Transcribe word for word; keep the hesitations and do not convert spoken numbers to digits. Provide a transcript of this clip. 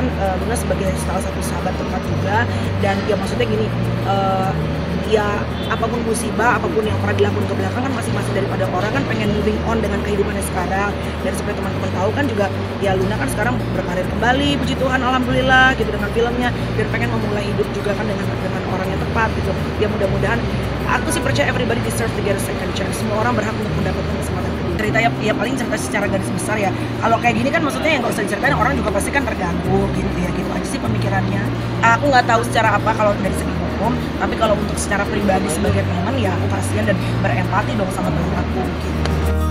kan uh, Luna sebagai salah satu sahabat dekat juga, dan ya maksudnya gini, uh, ya apapun musibah, apapun yang pernah dilakukan ke belakang kan masing-masing daripada orang kan pengen moving on dengan kehidupannya sekarang. Dan seperti teman-teman tahu kan juga ya Luna kan sekarang berkarir kembali, puji Tuhan alhamdulillah gitu dengan filmnya, dan pengen memulai hidup juga kan dengan dengan orang yang tepat gitu. Ya mudah-mudahan, aku sih percaya everybody deserve to get a second chance. Semua orang berhak untuk mendapatkan kesempatan kedua. Cerita ya, ya paling cerita secara garis besar ya. Kalau kayak gini kan maksudnya yang gak usah diceritain, orang juga pasti kan terganggu gitu ya, gitu aja sih pemikirannya. Aku nggak tahu secara apa kalau dari segi hukum, tapi kalau untuk secara pribadi sebagai teman ya aku kasihan dan berempati dong sama teman aku gitu.